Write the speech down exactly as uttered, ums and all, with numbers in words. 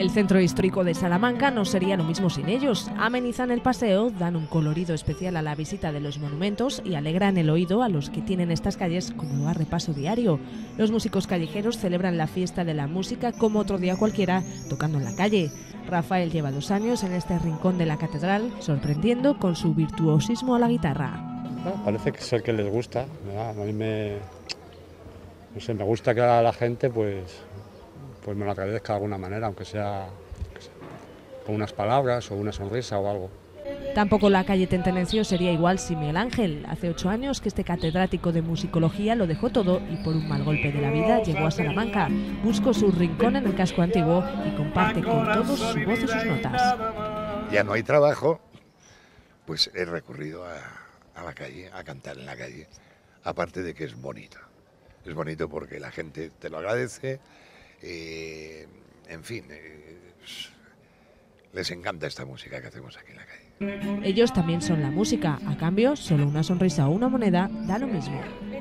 El centro histórico de Salamanca no sería lo mismo sin ellos. Amenizan el paseo, dan un colorido especial a la visita de los monumentos y alegran el oído a los que tienen estas calles como lugar de paso diario. Los músicos callejeros celebran la fiesta de la música como otro día cualquiera, tocando en la calle. Rafael lleva dos años en este rincón de la catedral, sorprendiendo con su virtuosismo a la guitarra. Bueno, parece que es el que les gusta, ¿verdad? A mí me, no sé, me gusta que a la gente pues, pues me lo agradezca de alguna manera, aunque sea, aunque sea con unas palabras o una sonrisa o algo. Tampoco la calle Tentenencio sería igual sin Miguel Ángel. Hace ocho años que este catedrático de musicología lo dejó todo y por un mal golpe de la vida llegó a Salamanca. Buscó su rincón en el casco antiguo y comparte con todos su voz y sus notas. Ya no hay trabajo, pues he recurrido a, a la calle, a cantar en la calle. Aparte de que es bonito. Es bonito porque la gente te lo agradece. Eh, en fin, eh, les encanta esta música que hacemos aquí en la calle. Ellos también son la música. A cambio, solo una sonrisa o una moneda da lo mismo.